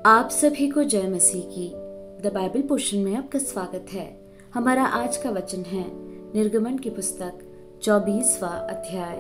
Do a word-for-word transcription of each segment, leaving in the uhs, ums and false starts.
आप सभी को जय मसीह की। द बाइबल पोर्शन में आपका स्वागत है। हमारा आज का वचन है निर्गमन की पुस्तक चौबीसवां अध्याय।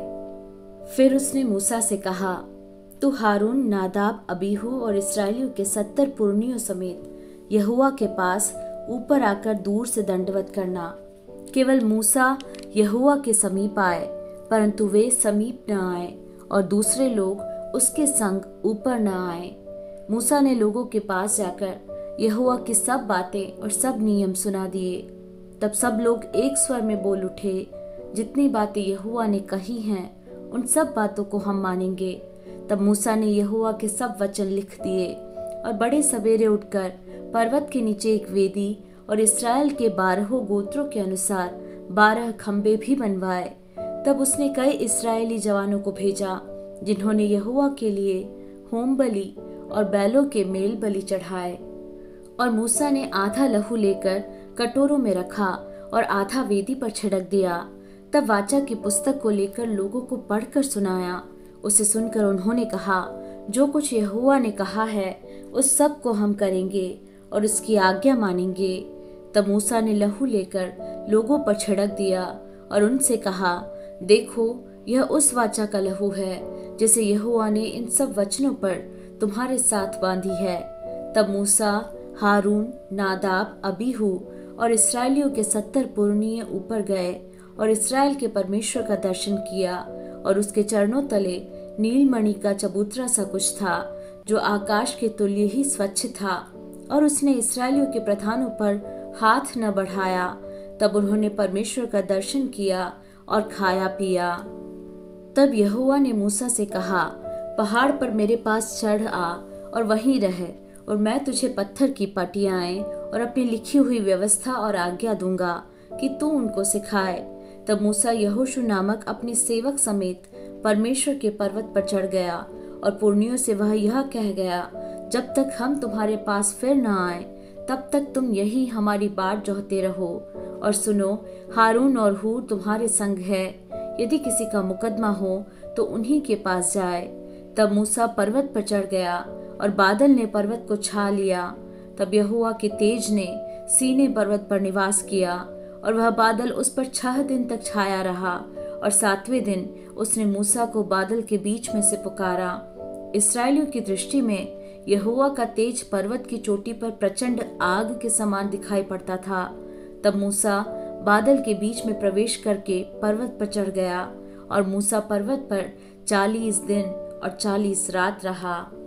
फिर उसने मूसा से कहा, तू हारून, नादाब, अबीहू और इस्राएलियों के सत्तर पुरनियों समेत यहोवा के पास ऊपर आकर दूर से दंडवत करना। केवल मूसा यहोवा के समीप आए, परंतु वे समीप न आए और दूसरे लोग उसके संग ऊपर न आए। मूसा ने लोगों के पास जाकर यहोवा की सब बातें और सब नियम सुना दिए। तब सब लोग एक स्वर में बोल उठे, जितनी बातें यहोवा ने कही हैं उन सब बातों को हम मानेंगे। तब मूसा ने यहोवा के सब वचन लिख दिए और बड़े सवेरे उठकर पर्वत के नीचे एक वेदी और इस्राएल के बारहों गोत्रों के अनुसार बारह खंबे भी बनवाए। तब उसने कई इस्राएली जवानों को भेजा, जिन्होंने यहोवा के लिए होम बलि और बैलों के मेल बलि चढ़ाए। और मूसा ने आधा लहू लेकर कटोरों में रखा और आधा वेदी पर छिड़क दिया। तब वाचा की पुस्तक को लेकर लोगों को पढ़कर सुनाया। उसे सुनकर उन्होंने कहा, जो कुछ यहोवा ने कहा है उस सब को हम करेंगे और उसकी आज्ञा मानेंगे। तब मूसा ने लहू लेकर लोगों पर छिड़क दिया और उनसे कहा, देखो, यह उस वाचा का लहू है जिसे यहोवा ने इन सब वचनों पर तुम्हारे साथ बांधी है। तब मूसा, हारून, नादाब, अबीहू और इस्राएलियों के सत्तर पुरनिये ऊपर गए और इस्राएल के परमेश्वर का दर्शन किया। और उसके चरणों तले नीलमणि का चबूतरा सा कुछ था, जो आकाश के तुल्य ही स्वच्छ था। और उसने इस्राएलियों के प्रधानों पर हाथ न बढ़ाया। तब उन्होंने परमेश्वर का दर्शन किया और खाया पिया। तब यहोवा ने मूसा से कहा, पहाड़ पर मेरे पास चढ़ आ और वहीं रह, और मैं तुझे पत्थर की पटियाएं और अपनी लिखी हुई व्यवस्था और आज्ञा दूंगा कि तू उनको सिखाए। तब मूसा यहोशू नामक अपने सेवक समेत परमेश्वर के पर्वत पर चढ़ गया और पुरनियों से वह यह कह गया, जब तक हम तुम्हारे पास फिर न आए तब तक तुम यही हमारी बाट जोहते रहो। और सुनो, हारून और हूर तुम्हारे संग है। यदि किसी का मुकदमा हो तो उन्हीं के पास जाए। तब मूसा पर्वत पर चढ़ गया और बादल ने पर्वत को छा लिया। तब यहोवा के तेज ने सीने पर्वत पर निवास किया और वह बादल उस पर छह दिन तक छाया रहा। और सातवें दिन उसने मूसा को बादल के बीच में से पुकारा। इस्राएलियों की दृष्टि में यहोवा का तेज पर्वत की चोटी पर प्रचंड आग के समान दिखाई पड़ता था। तब मूसा बादल के बीच में प्रवेश करके पर्वत पर चढ़ गया और मूसा पर्वत पर चालीस दिन और चालीस रात रहा।